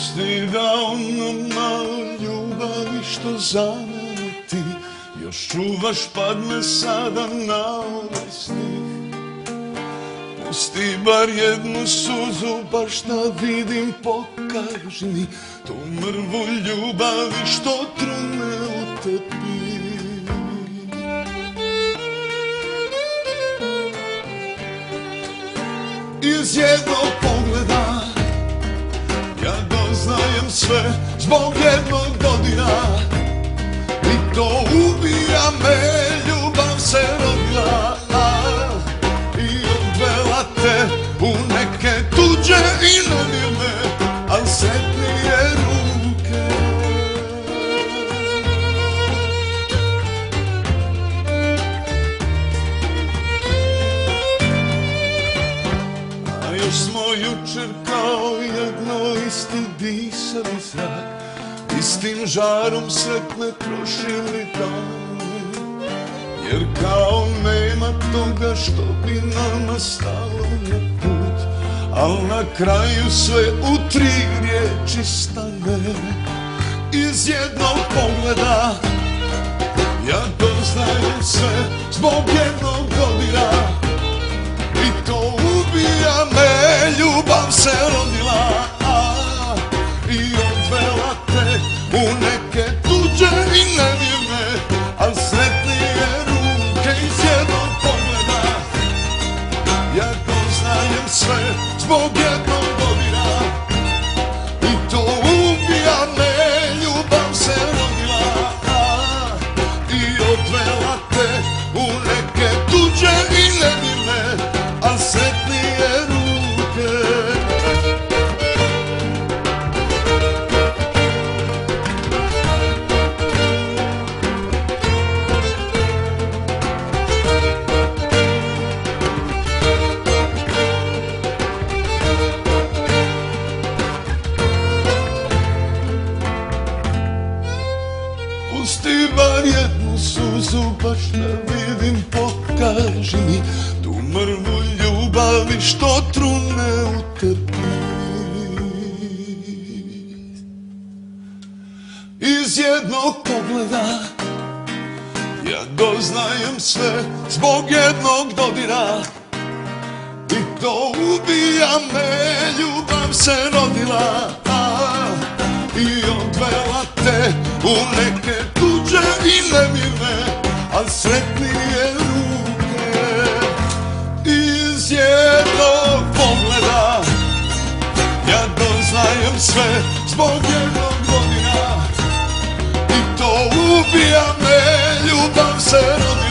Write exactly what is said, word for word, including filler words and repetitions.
Pusti da onom malo ljubavi što za mene ti još čuvaš padne sada na ovaj stih. Pusti bar jednu suzu, baš da vidim, pokaži mi tu mrvu ljubavi što trune u tebi. Iz jednog pogleda ja doznajem sve, zbog jednog dodira, i to ubija me, ljubav se rodila i odvela te u neke tuđe i nemirne, al sretnije ruke. A još smo jučer kao jedno isti disali zrak, istim žarom sretne prošili dani, jer kao nema toga što bi nama stalo na put, al na kraju sve u tri riječi stane. Iz jednog pogleda ja doznajem sve, zbog jednog dodira, i to ubija me, ljubav se rodila i odvela te u neke tuđe i nemirne, al sretnije ruke. Iz jednog pogleda ja doznajem sve, zbog jednog dodira, i to ubija me, ljubav se rodila i odvela te u neke tuđe i nemirne, al sretnije ruke. Pusti bar jednu suzu, baš da vidim, pokaži mi tu mrvu ljubavi što trune u tebi. Iz jednog pogleda ja doznajem sve, zbog jednog dodira, i to ubija me, ljubav se rodila i odvela te u neke tuđe i nemirne, al sretnije ruke. Iz jednog pogleda ja doznajem sve, zbog jednog dodira, i to ubija me, ljubav se rodila